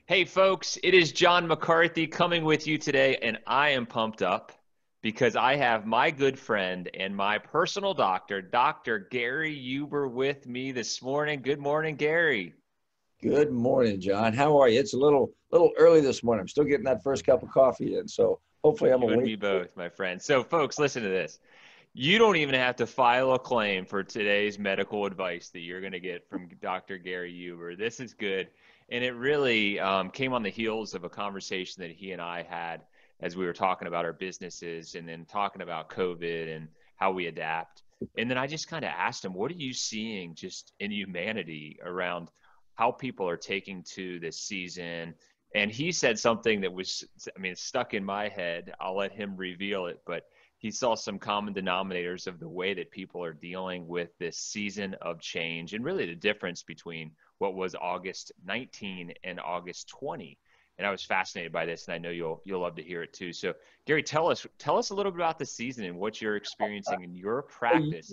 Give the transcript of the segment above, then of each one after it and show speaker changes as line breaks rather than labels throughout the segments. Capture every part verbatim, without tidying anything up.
Hey, folks, it is John McCarthy coming with you today, and I am pumped up because I have my good friend and my personal doctor, Doctor Gary Huber, with me this morning. Good morning, Gary.
Good morning, John. How are you? It's a little little early this morning. I'm still getting that first cup of coffee in, so hopefully I'm
You and
awake.
me both, my friend. So, folks, listen to this. You don't even have to file a claim for today's medical advice that you're going to get from Doctor Gary Huber. This is good. And it really um, came on the heels of a conversation that he and I had as we were talking about our businesses and then talking about COVID and how we adapt. And then I just kind of asked him, what are you seeing just in humanity around how people are taking to this season? And he said something that was, I mean, it's stuck in my head. I'll let him reveal it, but he saw some common denominators of the way that people are dealing with this season of change and really the difference between what was August nineteen and August twenty. And I was fascinated by this, and I know you'll you'll love to hear it too. So, Gary, tell us tell us a little bit about the season and what you're experiencing in your
You
practice.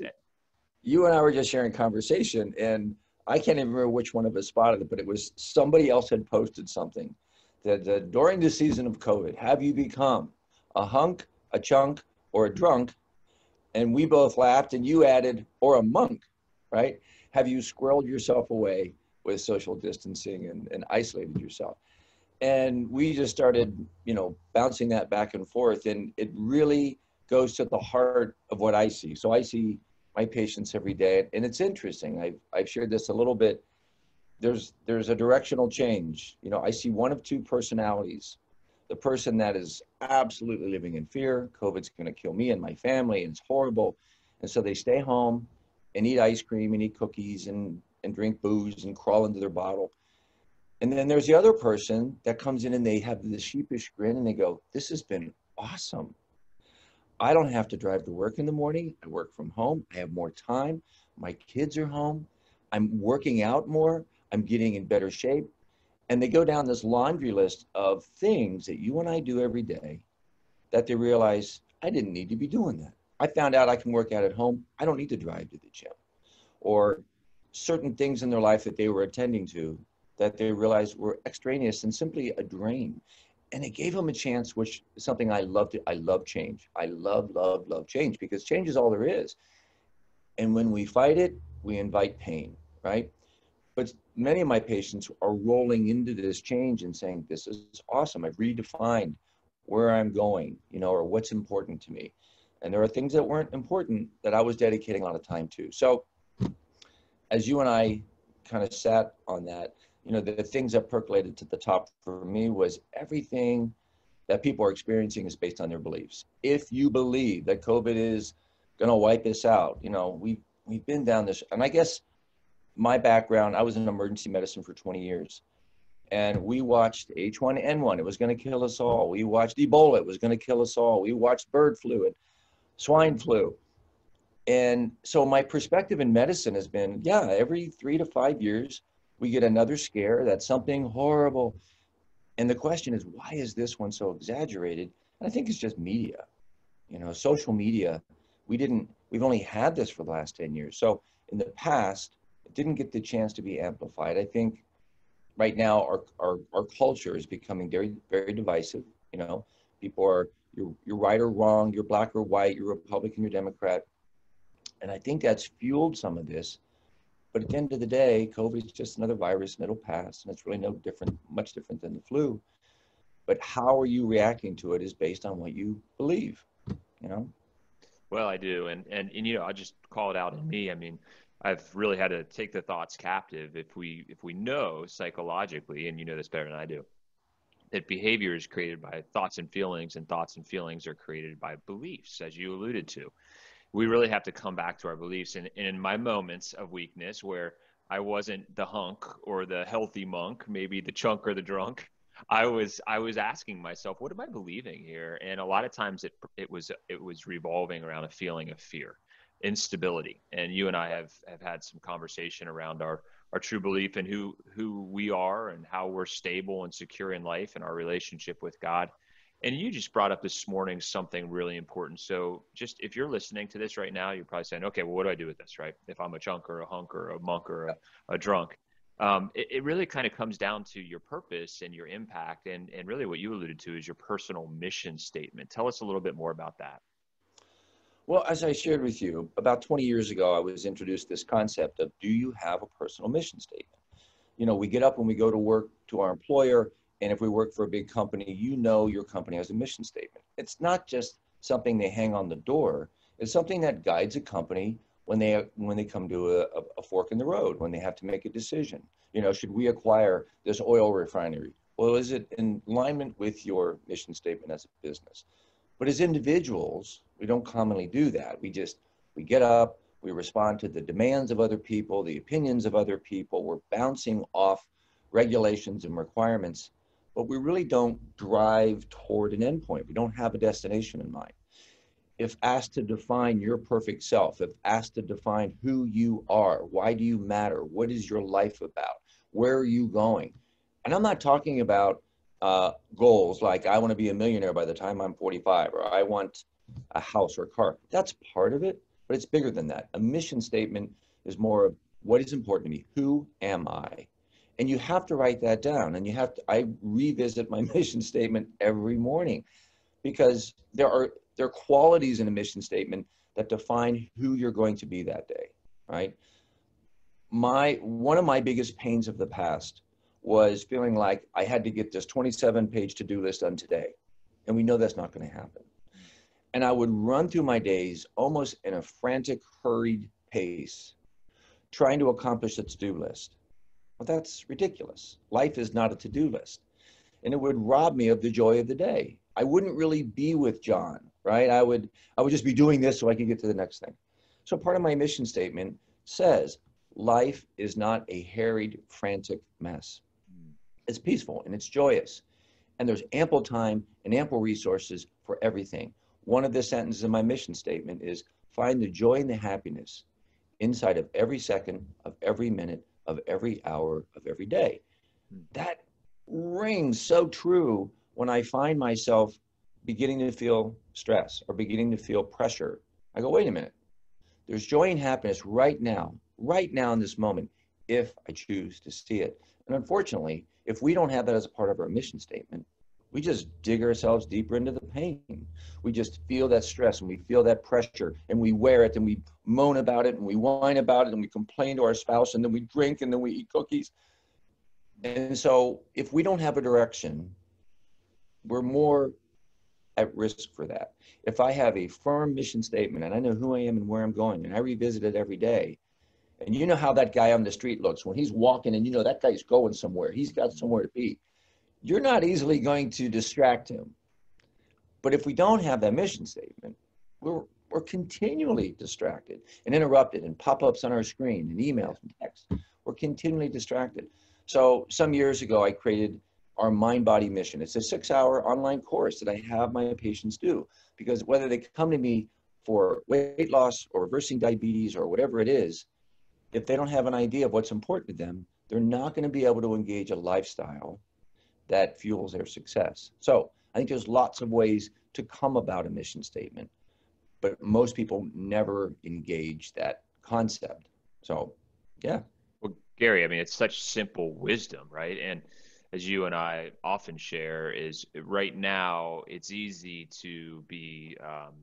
you and I were just sharing conversation, and I can't even remember which one of us spotted it, but it was somebody else had posted something that uh, during the season of COVID, have you become a hunk, a chunk, or a drunk? And we both laughed, and you added, or a monk, right? Have you squirreled yourself away with social distancing and, and isolated yourself? And we just started, you know, bouncing that back and forth. And it really goes to the heart of what I see. So I see my patients every day. And it's interesting. I've, I've shared this a little bit. There's, there's a directional change. You know, I see one of two personalities. The person that is absolutely living in fear, COVID's going to kill me and my family, and it's horrible. And so they stay home and eat ice cream and eat cookies and, and drink booze and crawl into their bottle. And then there's the other person that comes in and they have the sheepish grin and they go, this has been awesome. I don't have to drive to work in the morning. I work from home. I have more time. My kids are home. I'm working out more. I'm getting in better shape. And they go down this laundry list of things that you and I do every day that they realize I didn't need to be doing that. I found out I can work out at home. I don't need to drive to the gym. Or certain things in their life that they were attending to that they realized were extraneous and simply a drain. And it gave them a chance, which is something I love to, I love change. I love, love, love change because change is all there is. And when we fight it, we invite pain, right? But many of my patients are rolling into this change and saying, this is awesome. I've redefined where I'm going, you know, or what's important to me. And there are things that weren't important that I was dedicating a lot of time to. So as you and I kind of sat on that, you know, the, the things that percolated to the top for me was everything that people are experiencing is based on their beliefs. If you believe that COVID is going to wipe us out, you know, we've, we've been down this, and I guess my background, I was in emergency medicine for twenty years. And we watched H one N one, it was going to kill us all. We watched Ebola, it was going to kill us all. We watched bird flu and swine flu. And so my perspective in medicine has been, yeah, every three to five years, we get another scare that's something horrible. And the question is, why is this one so exaggerated? And I think it's just media, you know, social media. We didn't, we've only had this for the last ten years. So in the past, it didn't get the chance to be amplified. I think right now our, our, our culture is becoming very, very divisive. You know, people are, you're, you're right or wrong, you're black or white, you're Republican, you're Democrat. And I think that's fueled some of this. But at the end of the day, COVID is just another virus and it'll pass. And it's really no different, much different than the flu. But how are you reacting to it is based on what you believe, you know?
Well, I do, and and and you know, I just call it out in me. I mean, I've really had to take the thoughts captive. If we if we know psychologically, and you know this better than I do, that behavior is created by thoughts and feelings, and thoughts and feelings are created by beliefs, as you alluded to. We really have to come back to our beliefs. And, and in my moments of weakness, where I wasn't the hunk or the healthy monk, maybe the chunk or the drunk, I was I was asking myself, what am I believing here? And a lot of times it it was it was revolving around a feeling of fear, instability. And you and I have have had some conversation around our our true belief in who who we are and how we're stable and secure in life and our relationship with God. And you just brought up this morning something really important. So just if you're listening to this right now, you're probably saying, okay, well, what do I do with this, right? If I'm a chunk or a hunk or a monk or a, a drunk. Um, it, it really kind of comes down to your purpose and your impact, and, and really what you alluded to is your personal mission statement. Tell us a little bit more about that.
Well, as I shared with you, about twenty years ago, I was introduced this concept of, do you have a personal mission statement? You know, we get up when we go to work to our employer, and if we work for a big company, you know your company has a mission statement. It's not just something they hang on the door. It's something that guides a company when they when they come to a, a fork in the road, when they have to make a decision. You know, should we acquire this oil refinery? Well, is it in alignment with your mission statement as a business? But as individuals, we don't commonly do that. We just, we get up, we respond to the demands of other people, the opinions of other people. We're bouncing off regulations and requirements, but we really don't drive toward an endpoint. We don't have a destination in mind. If asked to define your perfect self, if asked to define who you are, why do you matter? What is your life about? Where are you going? And I'm not talking about uh, goals like I want to be a millionaire by the time I'm forty-five, or I want a house or a car. That's part of it, but it's bigger than that. A mission statement is more of what is important to me. Who am I? And you have to write that down. And you have to, I revisit my mission statement every morning, because there are, there are qualities in a mission statement that define who you're going to be that day, right? My, one of my biggest pains of the past was feeling like I had to get this twenty-seven page to-do list done today. And we know that's not going to happen. And I would run through my days almost in a frantic, hurried pace, trying to accomplish a to-do list. Well, that's ridiculous. Life is not a to-do list. And it would rob me of the joy of the day. I wouldn't really be with John, right? I would, I would just be doing this so I could get to the next thing. So part of my mission statement says, life is not a harried, frantic mess. It's peaceful and it's joyous. And there's ample time and ample resources for everything. One of the sentences in my mission statement is, find the joy and the happiness inside of every second, of every minute, of every hour, of every day. That rings so true when I find myself beginning to feel stress or beginning to feel pressure. I go, wait a minute. There's joy and happiness right now, right now in this moment, if I choose to see it. And unfortunately, if we don't have that as a part of our mission statement, we just dig ourselves deeper into the pain. We just feel that stress and we feel that pressure and we wear it and we moan about it and we whine about it and we complain to our spouse and then we drink and then we eat cookies. And so if we don't have a direction, we're more at risk for that. If I have a firm mission statement and I know who I am and where I'm going and I revisit it every day, and you know how that guy on the street looks when he's walking and you know that guy's going somewhere, he's got somewhere to be. You're not easily going to distract him. But if we don't have that mission statement, we're, we're continually distracted and interrupted and pop-ups on our screen and emails and texts. We're continually distracted. So some years ago, I created our Mind Body Mission. It's a six hour online course that I have my patients do, because whether they come to me for weight loss or reversing diabetes or whatever it is, if they don't have an idea of what's important to them, they're not going to be able to engage a lifestyle that fuels their success. So I think there's lots of ways to come about a mission statement, but most people never engage that concept. So, yeah.
Well, Gary, I mean, it's such simple wisdom, right? And as you and I often share, is right now it's easy to be um,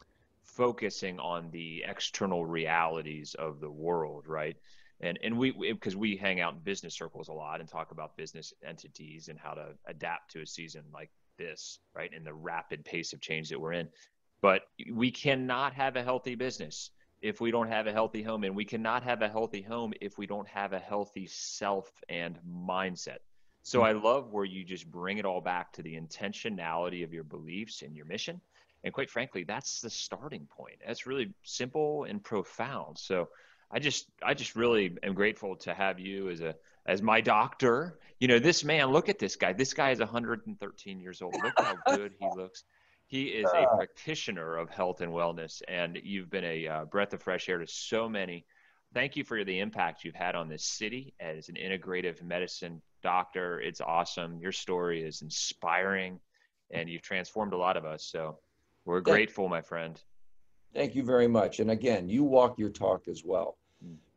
focusing on the external realities of the world, right? And and we, because we, we hang out in business circles a lot and talk about business entities and how to adapt to a season like this, right? And the rapid pace of change that we're in. But we cannot have a healthy business if we don't have a healthy home, and we cannot have a healthy home if we don't have a healthy self and mindset. So I love where you just bring it all back to the intentionality of your beliefs and your mission. And quite frankly, that's the starting point. That's really simple and profound. So I just, I just really am grateful to have you as a, as my doctor. You know, this man, look at this guy. This guy is one hundred thirteen years old. Look how good he looks. He is a practitioner of health and wellness, and you've been a uh, breath of fresh air to so many. Thank you for the impact you've had on this city as an integrative medicine doctor. It's awesome. Your story is inspiring, and you've transformed a lot of us. So we're grateful, my friend.
Thank you very much. And again, you walk your talk as well.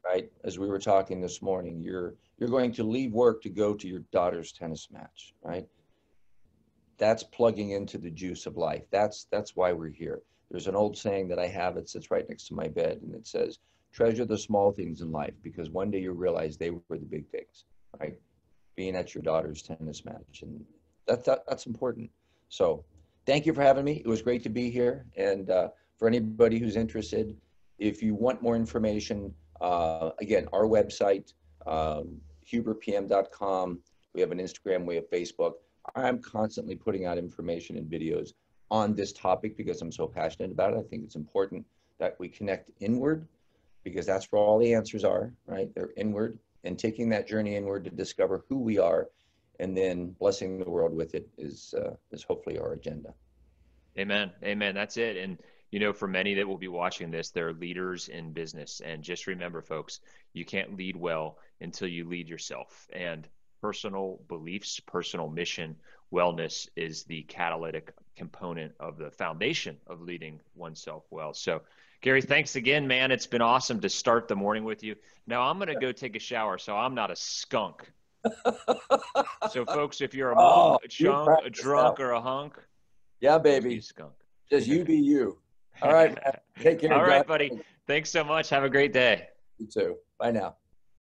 right? As we were talking this morning, you're you're going to leave work to go to your daughter's tennis match, right? That's plugging into the juice of life. That's that's why we're here. There's an old saying that I have. It sits right next to my bed, and it says, "Treasure the small things in life, because one day you realize they were the big things." Right? Being at your daughter's tennis match, and that's that, that's important. So, thank you for having me. It was great to be here. And uh, for anybody who's interested, if you want more information, uh, again, our website, um, huber p m dot com. We have an Instagram, we have Facebook. I'm constantly putting out information and videos on this topic because I'm so passionate about it. I think it's important that we connect inward, because that's where all the answers are, right? They're inward, and taking that journey inward to discover who we are, and then blessing the world with it is uh, is hopefully our agenda.
Amen. Amen. That's it. And, you know, for many that will be watching this, they're leaders in business. And just remember, folks, you can't lead well until you lead yourself. And personal beliefs, personal mission, wellness is the catalytic component of the foundation of leading oneself well. So, Gary, thanks again, man. It's been awesome to start the morning with you. Now I'm going to go take a shower, so I'm not a skunk. So, folks, if you're a monk,
Oh,
a chunk, a drunk, or a hunk,
yeah,
be a
baby,
skunk.
just you be you. All right, man. Take care.
All right,
God.
buddy. Thanks so much. Have a great day.
You too. Bye now.